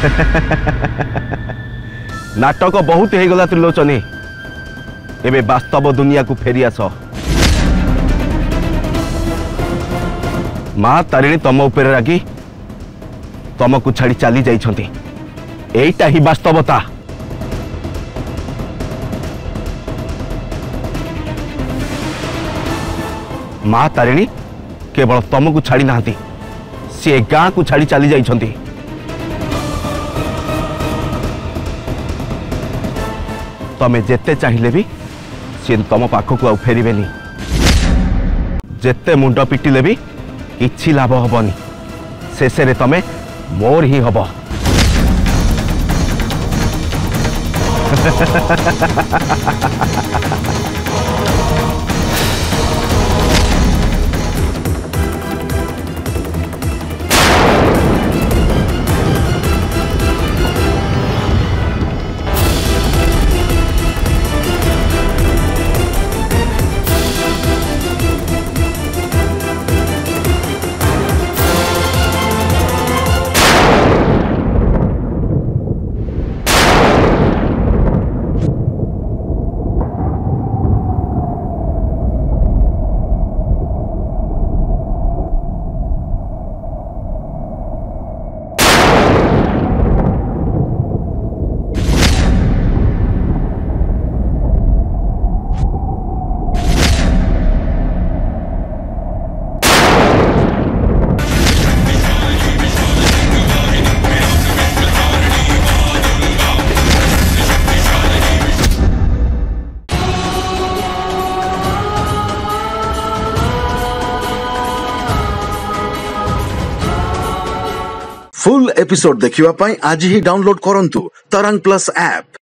नाटक बहुत हो गला त्रिलोचनी एबे वास्तव दुनिया को फेरी आस। माँ तारिणी तम ऊपर रागी तुमको छाड़ी चली जाइछंती। एइटा ही वास्तवता। माँ तारिणी केवल तुमको छाड़ी नाहंती, सी गाँ को छाड़ी चली जाइछंती। तमे जेते चाहिए भी सी तुम पाखक आउ फेरबेनी। जेते मुंड पिटिले भी किछि लाभ हबनी। शेष रे तमे मोर ही हब। फुल एपिसोड देखिवा पाई आज ही डाउनलोड करंतु तरंग प्लस ऐप।